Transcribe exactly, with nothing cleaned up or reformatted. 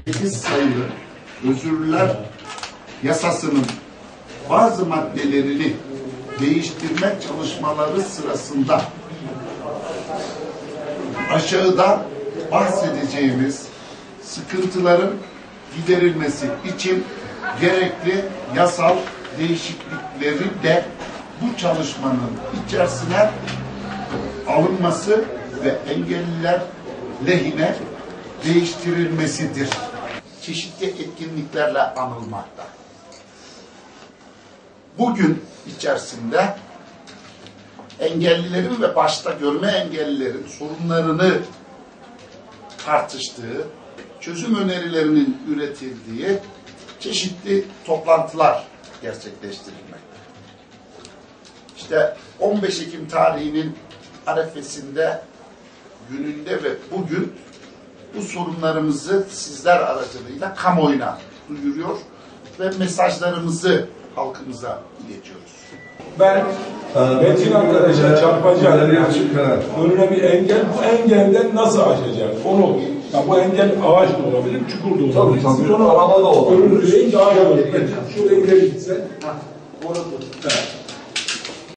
sekiz sayılı özürler yasasının bazı maddelerini değiştirme çalışmaları sırasında aşağıda bahsedeceğimiz sıkıntıların giderilmesi için gerekli yasal değişiklikleri de bu çalışmanın içerisine alınması ve engelliler lehine değiştirilmesidir. Çeşitli etkinliklerle anılmakta. Bugün içerisinde engellilerin ve başta görme engellilerin sorunlarını tartıştığı, çözüm önerilerinin üretildiği çeşitli toplantılar gerçekleştirilmekte. İşte on beş Ekim tarihinin arefesinde, gününde ve bugün bu sorunlarımızı sizler aracılığıyla kamuoyuna duyuruyor ve mesajlarımızı halkımıza iletiyoruz. Ben Metin arkadaşa çarpacağım. Önüne bir engel, bu engelden nasıl aşacağım? Onu, ya bu engel ağaç da olabilir, çukur da olabilir. Tabii tabii. Araba da olabilir. Önünü ağaç olabilir. Şöyle ileri gitsen. Orada. Evet.